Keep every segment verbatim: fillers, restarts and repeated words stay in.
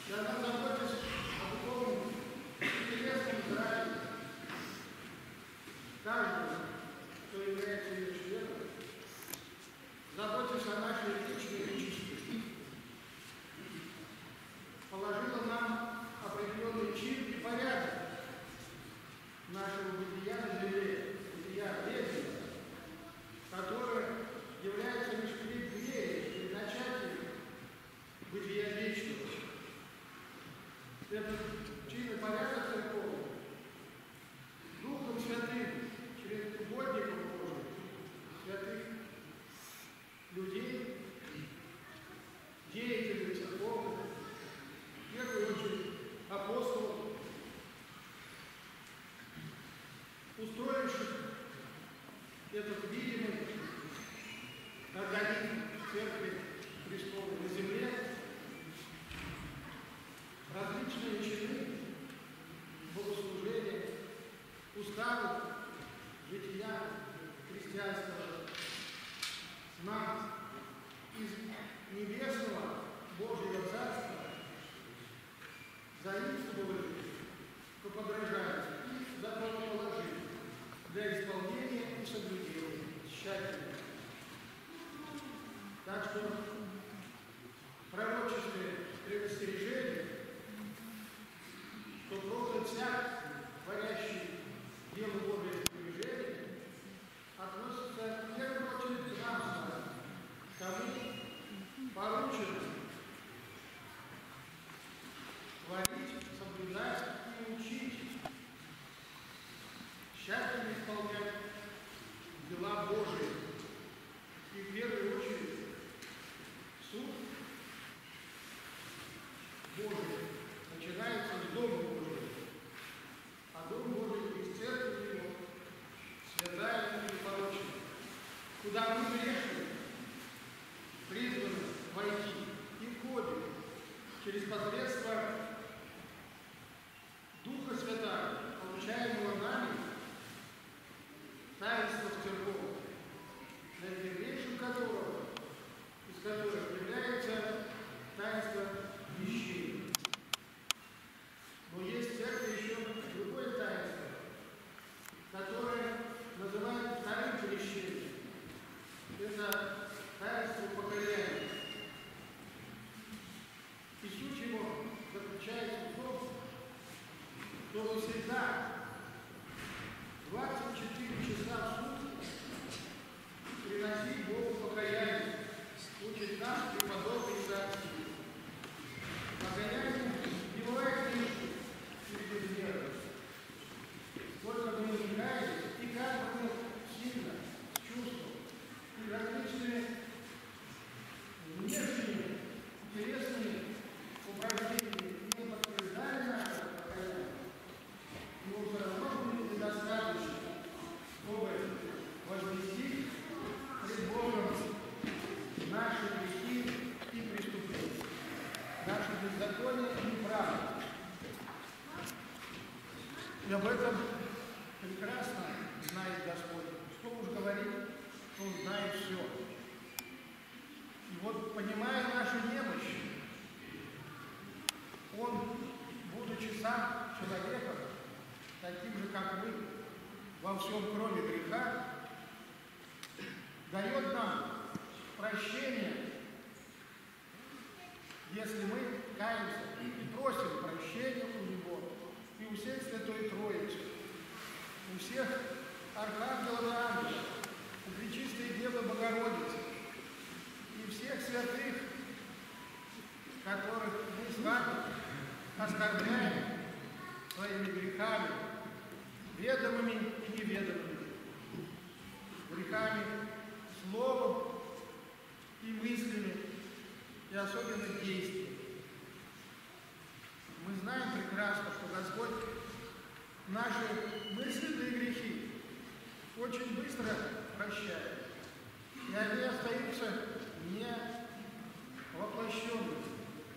И она заботится о духовном интересном здравии каждого, кто является ее членом, заботится о нашей личной личности, положила нам определенный чин и порядок нашего бытия на земле, бытия вечного, которое является лишь преддверием, предначатием бытия вечного. Этот чин и порядок церковный Духом Святым, через угодников Божьих, святых людей, деятелей церковных, в первую очередь апостолов, устроивших этот видимый организм Церкви Христовой на земле, различные чины богослужения, уставы жития христианского нам из небесного Божьего Царства заимствовали по подражанию и законоположили для исполнения и соблюдения тщательно. Так что пророческое предостережение, что проклят всяк, творящий дело Божие движение, относится в первую очередь к нам с вами, кому поручено творить, соблюдать и учить, тщательно исполнять дела Божии. И в первую очередь суд Божий начинается с Дома Божьего, а Дом Божий из церкви Его, святая и непорочная, куда мы грешны, призваны войти и входим через посредство Духа Святаго, получаемого нами, таинство церковь, наипервейшим которого, из которых является таинство крещения. Но есть в церкви еще другое таинство, которое называют вторым крещением. Это таинство покаяния. И суть его заключается в том, что вы всегда двадцать четыре часа в сутки приносить Богу покаяние, учит нас преподобный царский. Покаяние не бывает лишним и безмерным. Сколько мы не каялись, и как мы сильно, с чувством, и различными внешними, интересными упражнениями не подтверждали наше покаяние, но все равно будет недостаточно, чтобы вознести пред Богом наши грехи и преступления, наши беззакония и неправды. И об этом прекрасно знает Господь. Что уж говорить, Он знает все. И вот, понимая нашу немощь, Он, будучи сам человеком, таким же, как мы, во всем кроме греха, дает нам прощение, если мы каемся и просим прощения у Него, и у всех Святой Троицы, у всех архангелов и ангелов, у Пречистой Девы Богородицы и всех святых, которых мы с вами оскорбляем своими грехами, ведомыми и неведомыми, грехами словом и мыслями, и особенно действиями. Мы знаем прекрасно, что Господь наши мысленные грехи очень быстро прощает, и они остаются не воплощенными,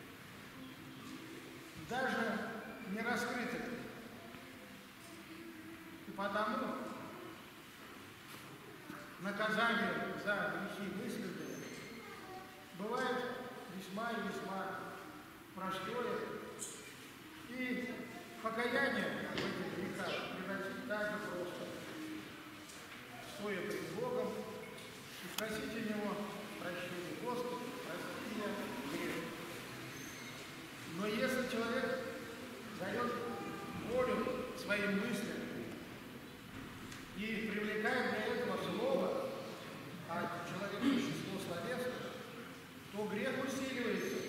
даже не раскрытыми. И потому наказание за грехи мысленные бывает весьма и весьма простое покаяние в этих грехах приносить так же просто, стоя перед Богом и просить у Него прощения. Господи, прости меня грех. Но если человек дает волю своим мыслям и привлекает для этого слово, а человек существо словесное, то грех усиливается.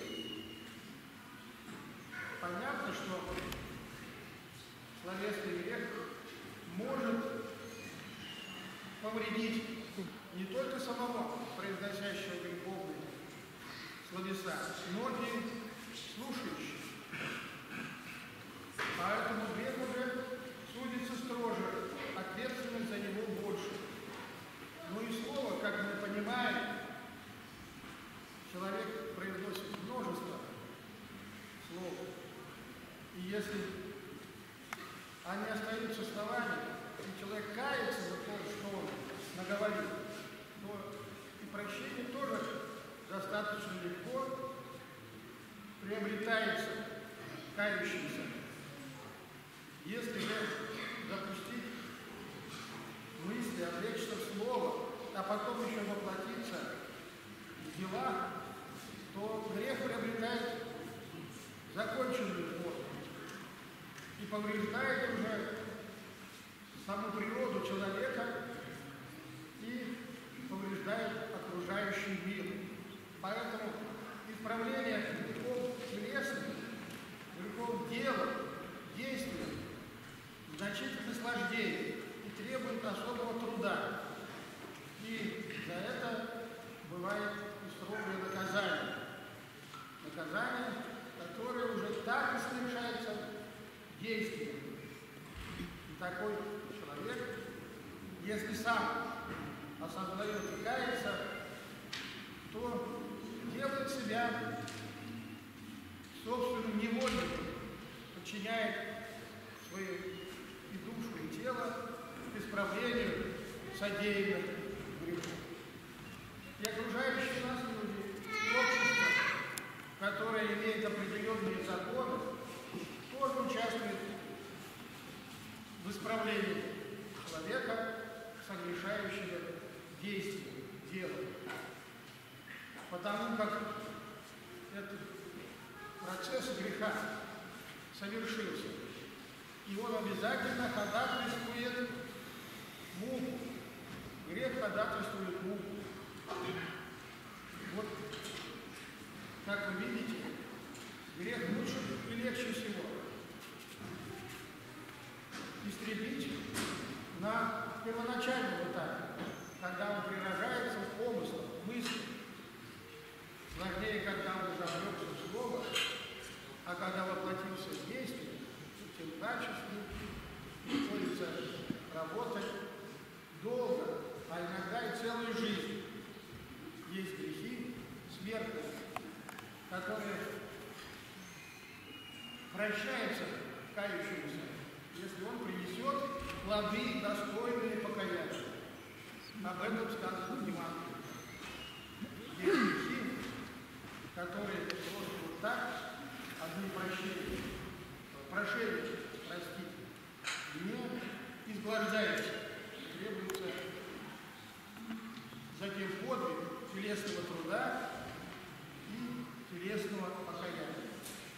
Понятно, что словесный грех может повредить не только самого произносящего греховные словеса, но и слушающих. Поэтому грех уже судится строже, ответственность за него больше. Ну и слово, как мы понимаем, человек произносит множество слов. И если они остаются словами, и человек кается за то, что он наговорил, то и прощение тоже достаточно легко приобретается кающимся. Если же допустить мысли, облечься в слово, а потом еще воплотиться в дела, то грех приобретает законченную форму и повреждает уже саму природу человека и повреждает окружающий мир. Поэтому исправление грехов телесных, грехов дела, действия значительно сложнее и требует особого труда. И за это бывает и строгое наказание. Наказание, которое уже так и совершается действием. И такой человек, если сам осознает и кается, то делает себя собственным невольником, подчиняет свою и душу, и тело к исправлению содеянных грехов. И окружающие нас люди, общество, которое имеет определенные законы, тоже участвует в исправлении человека, согрешающего действия, дела. Потому как этот процесс греха совершился, и он обязательно ходатайствует муку. Грех ходатайствует муку. Вот, как вы видите, грех лучше и легче всего истребить на первоначальном этапе, когда он прирожается в помыслах, в мыслях. Сложнее, когда он уже обрекся в слово, а когда воплотился в действие, тем качественно приходится работать долго, а иногда и целую жизнь. Есть грехи смертные, которые прощаются кающимся, если он принесет плоды, достойные покаяния. Об этом сказано в Евангелии. Есть грехи, которые просто вот так, одни прощения, прошение, простите, не изглаждается. Требуется затем подвиг телесного труда и телесного покаяния.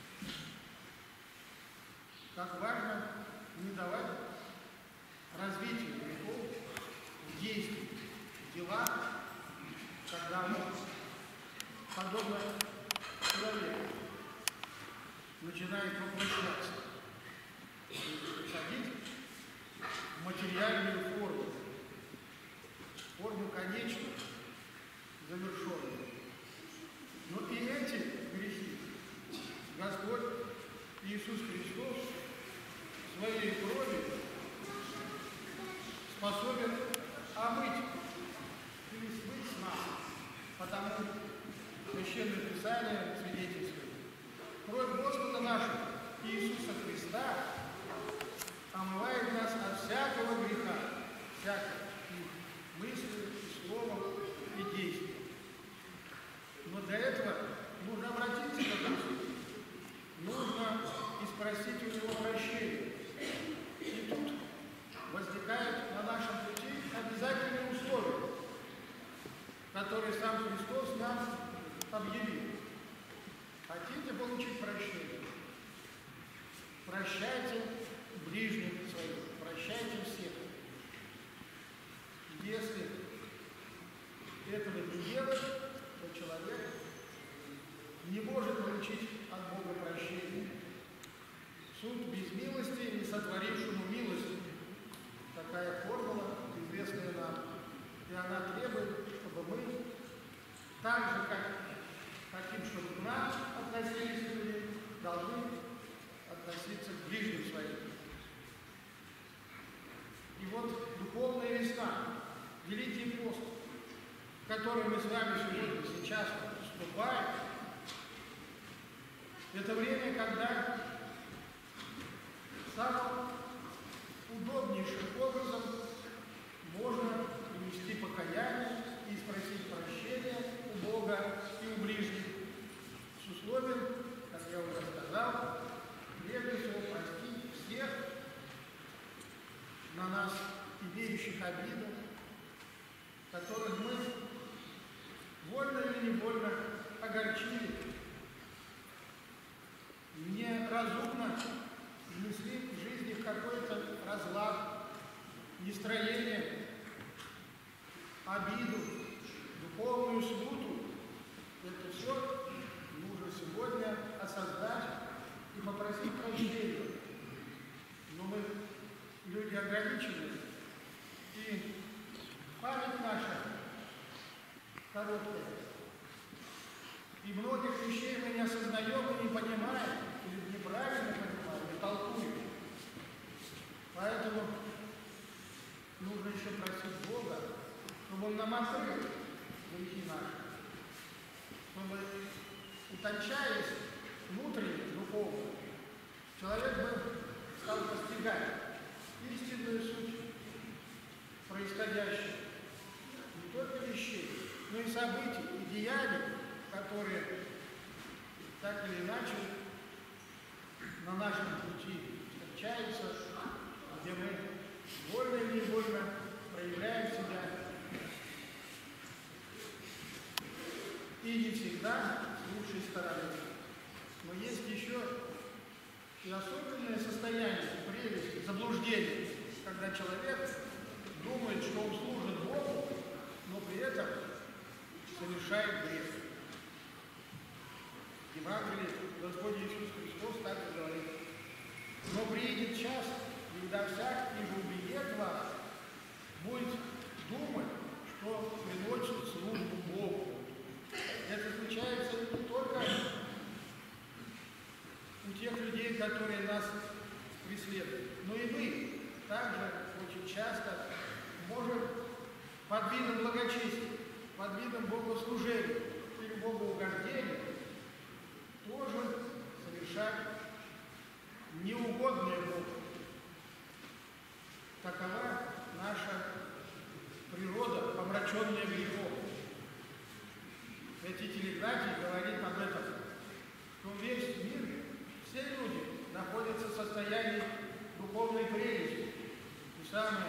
Как важно не давать развитию грехов в действии, в делах, когда мы, подобно человеку, начинает воплощаться, приходить в материальную форму, форму конечную, завершенную. Но и эти грехи Господь Иисус Христос своей кровью способен омыть или смыть с нас, потому что Священное Писание свидетельствует. Кровь Господа нашего Иисуса Христа омывает нас от всякого греха, всякого и мысли, и слова, и действия. Но для этого нужно обратиться к Господу, нужно и спросить у Него прощения. прощайте ближних своих, прощайте всех. Если этого не делать, то человек не может получить от Бога прощения. Суд без милости, не сотворившему милости. Такая формула, известная нам. И она требует, чтобы мы, так же, как хотим, чтобы к нам относились люди, должны относиться к ближним своим. И вот духовная весна, Великий пост, в который мы с вами сегодня, сейчас вступаем, это время, когда самым удобнейшим образом можно принести покаяние и спросить прощения у Бога и у ближних, с условием, как я уже сказал, прежде всего простить всех на нас имеющих обиду, которых мы вольно или невольно огорчили, неразумно внесли в жизни какой-то разлад, нестроение, обиду, духовную смуту. Это все нужно сегодня осознать и попросить прощения. Но мы люди ограниченные, и память наша короткая. И многих вещей мы не осознаем и не понимаем, или неправильно понимаем, и толкуем. Поэтому нужно еще просить Бога, чтобы Он нам открыл грехи наши, чтобы, утончаясь внутренне, духовно, человек бы стал постигать истинную суть происходящего. Не только вещей, но и событий, и деяний, которые так или иначе на нашем пути встречаются, где мы вольно или невольно проявляем себя. И не всегда с лучшей стороны. Но есть еще и особенное состояние, прелесть, заблуждение, когда человек думает, что он служит Богу, но при этом совершает грех. В Евангелии Господь Иисус Христос так и говорит: но приедет час, когда всякий же убиет вас, будет думать, что приносит службу Богу. Это случается не только у тех людей, которые нас преследуют, но и мы также очень часто можем под видом благочестия, под видом богослужения или богоугождения тоже совершать неугодное Богу. Такова наша природа, помраченная грехом. Святитель Игнатий говорит об этом, что весь мир, все люди находятся в состоянии духовной прелести. И самый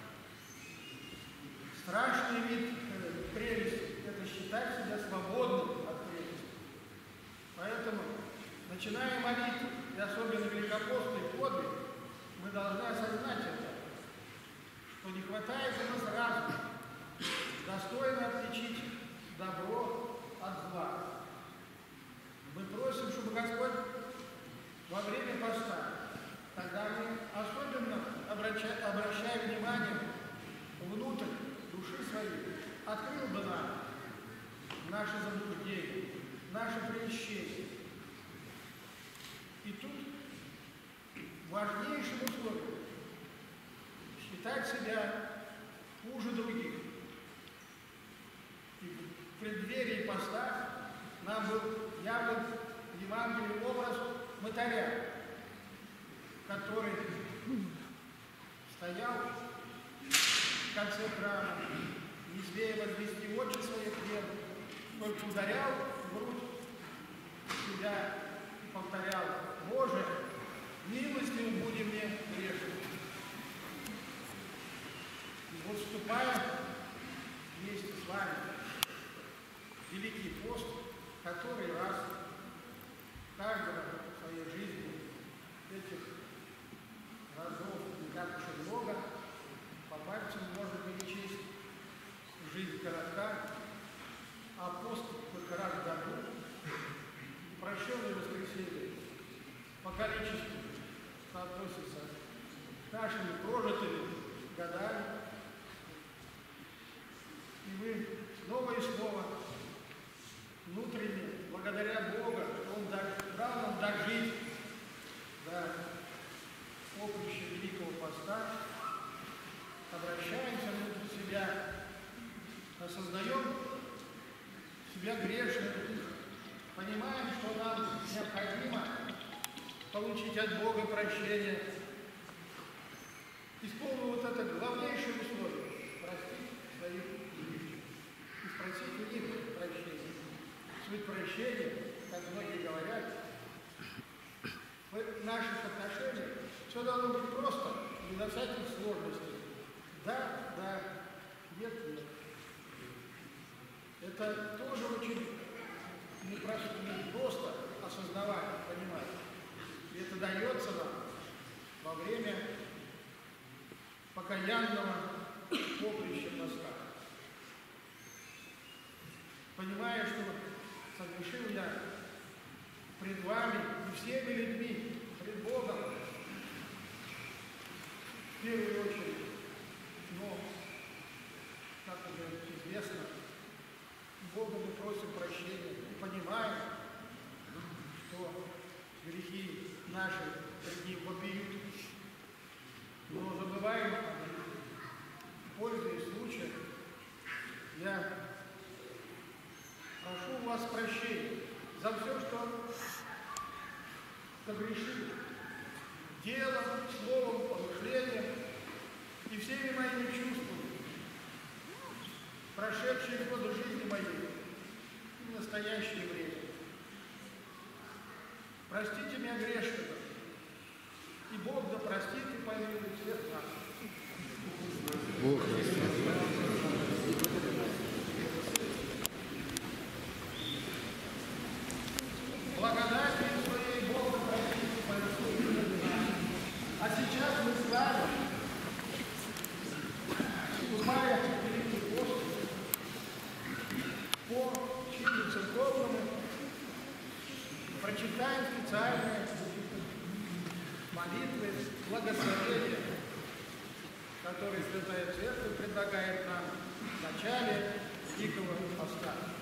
страшный вид прелести – это считать себя свободным от прелести. Поэтому, начиная молитву, и особенно великопостный подвиг, мы должны осознать это, что не хватает у нас разума достойно отличить добро от зла. Мы просим, чтобы Господь во время поста, когда мы особенно обращаем, обращаем внимание внутрь души своей, открыл бы нам наше заблуждение, наше прельщение. И тут важнейшим условием считать себя хуже других. И в преддверии поста нам был явлен в Евангелии образ мытаря, который стоял в конце храма, не смея возвести очи свои к небу, только ударял в грудь себя и повторял: «Боже, милостивым буди мне грешным». И вот, вступая вместе с вами в Великий пост, который раз каждого в своей жизни этих количеству соотносится с нашими прожитыми годами. И мы снова и снова внутренне, благодаря Богу, что Он дал нам дожить до поприща Великого Поста, обращаемся внутрь себя, осознаем себя грешным, понимаем, что нам необходимо получить от Бога прощение. Исполнил вот это главнейшее условие – простить своих ближних и спросить у них прощения. Суть прощения, как многие говорят, в наших отношениях все должно быть просто, безо всяких сложностей. Да, да, нет, нет. Это тоже очень непросто, не просто осознавать, понимать. И это дается нам во время покаянного поприща поста. Понимая, что согрешил я пред вами и всеми людьми, пред Богом, в первую очередь, но, как уже известно, Бога мы просим прощения и понимаем, что грехи наши пред Ним вопиют, но забываем о них. Пользуясь случаем, я прошу у вас прощения за все, что согрешил делом, словом, помышлением и всеми моими чувствами, прошедшие годы жизни моей и в настоящее время. Простите меня грешного, и Бог да простит и помилует всех нас. Бог простит. Благодатью своей Бог да простит и помилует нас. А сейчас мы с вами, вступая в Великий пост, по чину церковному прочитаем специальные молитвы, благословения, которые Святая Церковь предлагает нам в начале Великого Поста.